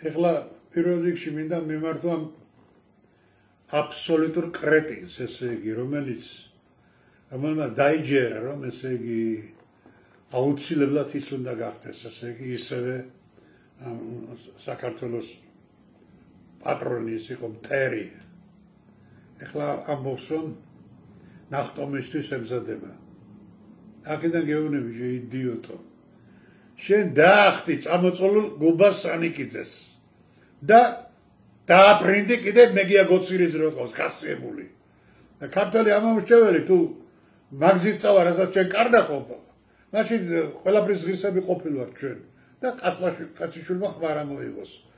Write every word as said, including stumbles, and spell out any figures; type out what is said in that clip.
ეხლა პირველ რიგში მინდა მიმართვა აბსოლუტურ კრეტინს, ესე იგი, რომელიც რომელმაც დაიჯერა, რომ ესე იგი აუცილებლად ის უნდა გახდეს, ესე იგი, ისევე საქართველოს პატრონი ის იყო მტერი. ეხლა ამბობს, რომ ნახტომისთვის ემზადება. აქედან გეუბნები, შე იდიოტო. შენ დაახტი წამოწოლულ გუბას სანიკიძეს და დააფრინდი კიდე მეგია გოცირის რო ყავს გასწრებული. და ქართველი ამომრჩეველი თუ მაგზით წავა, რასაც ჩვენ კარდა ყოფა. მაშინ ყველაფრის ღირსები ყოფილვართ ჩვენ და კაცმაშვილი კაციშვილმა ხმარა მოიღოს.